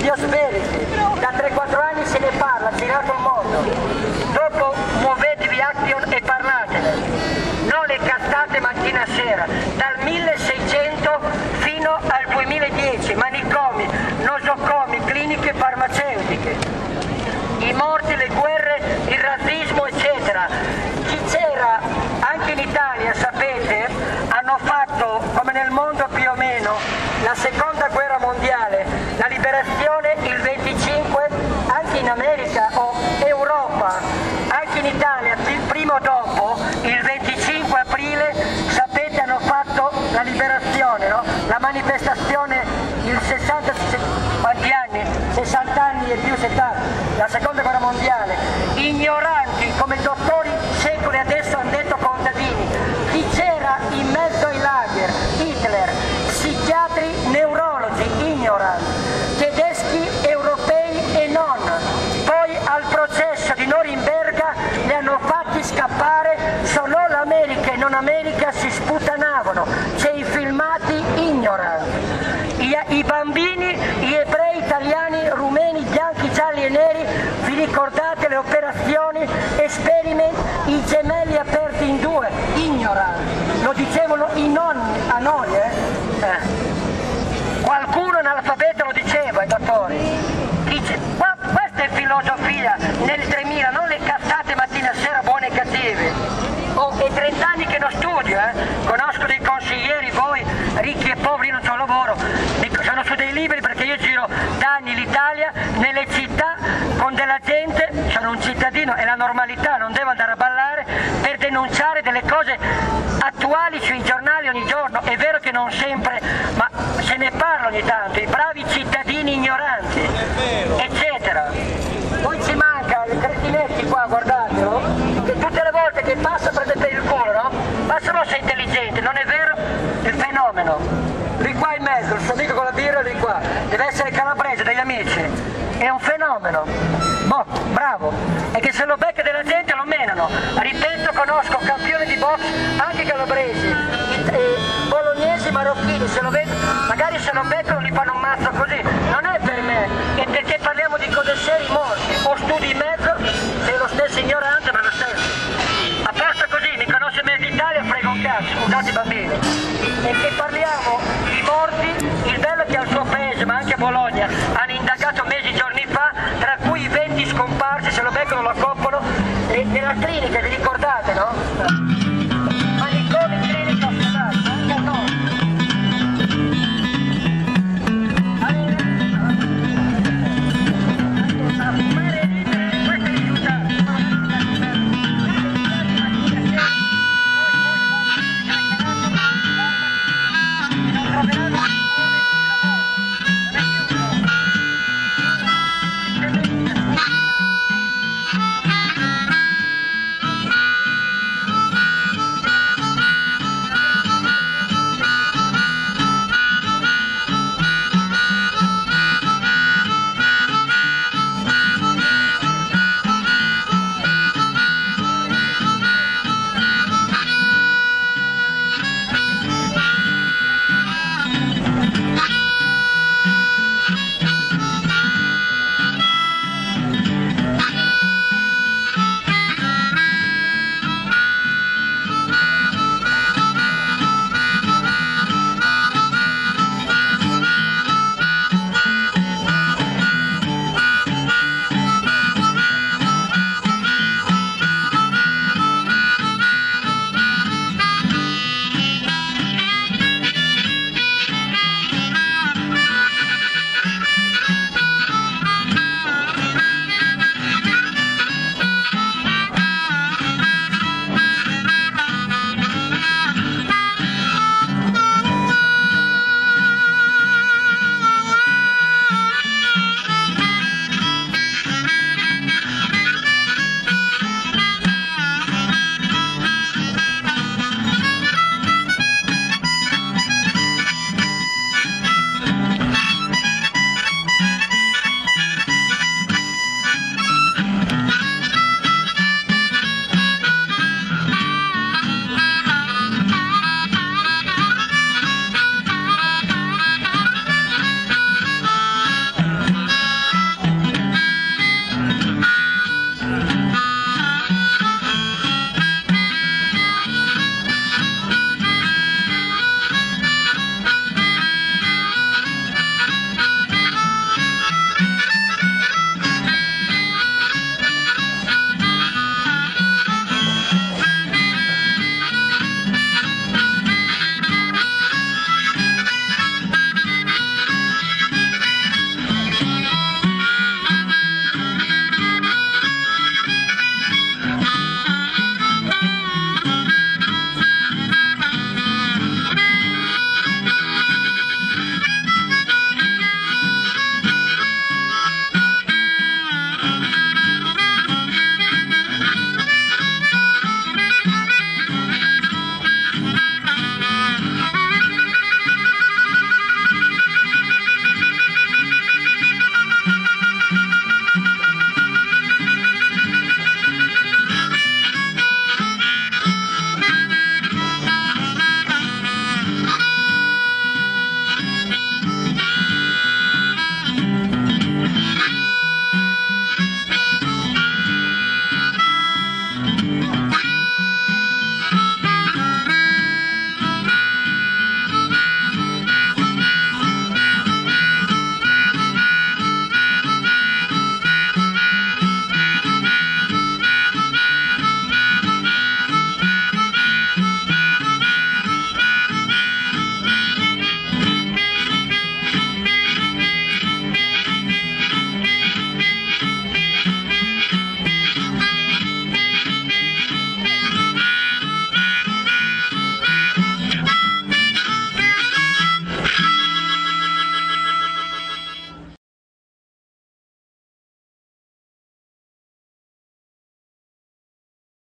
Prosperity, da 3-4 anni se ne parla, ha girato il mondo. Dopo muovetevi Action e parlatene, non le castate mattina e sera. Dal 1600 fino al 2010, manicomi, nosocomi, cliniche farmaceutiche, i morti, le guerre, il razzismo, eccetera. Chi c'era anche in Italia, sapete, hanno fatto, come nel mondo più o meno, la seconda guerra mondiale, la liberazione il 25, anche in America o Europa, anche in Italia, prima o dopo, il 25 aprile, sapete, hanno fatto la liberazione, no? La manifestazione, il 60, quanti anni? 60 anni e più 70, la seconda guerra mondiale. Ignoranti come dottori secoli adesso hanno detto contadini. Chi c'era in mezzo ai lager? Hitler, psichiatri, neurologi, ignoranti, tedeschi, europei e non. Poi al processo di Norimberga li hanno fatti scappare, solo l'America e non America si sputanavano. C'è i filmati, ignoranti. I bambini, gli ebrei, italiani, rumeni, bianchi, gialli e neri, vi ricordate le operazioni, experiment, i gemelli aperti in due, ignoranti. Lo dicevano i nonni a noi, Qualcuno analfabeto lo diceva, i dottori. Dice, ma questa è filosofia nel 3000, non le cazzate mattina e sera buone e cattive. È 30 anni che non studio, conosco dei consiglieri, voi ricchi e poveri non c'ho lavoro, sono su dei libri perché io giro da anni l'Italia nelle città con della gente, sono un cittadino, è la normalità, non devo andare a ballare per denunciare delle cose attuali sui giornali ogni giorno. È vero che non sempre, ma se ne parla ogni tanto, i bravi cittadini ignoranti, eccetera. Poi ci manca i cretinetti qua, guardatelo, che tutte le volte che passa prendete il culo, no? Ma se no sei intelligente, non è vero? Il fenomeno. Lì qua in mezzo, il suo amico con la birra, lì qua, deve essere calabrese, degli amici. È un fenomeno. Boh, bravo. E che se lo becca della gente lo menano. Ripeto, conosco campioni di box, anche calabresi, bolognesi, marocchini, se lo vedo, magari se lo beccano li fanno un mazzo così. Non è per me, è perché parliamo di cose serie morti. O studi in mezzo, sei lo stesso ignorante, ma lo stesso. A posto così, mi conosce mezzo Italia, frega un cazzo, scusate i bambini. E che parliamo di morti, il bello è che al suo paese, ma anche a Bologna, hanno indagato giorni fa, tra cui 20 scomparsi, se lo beccano lo accoppano, e nella clinica, vi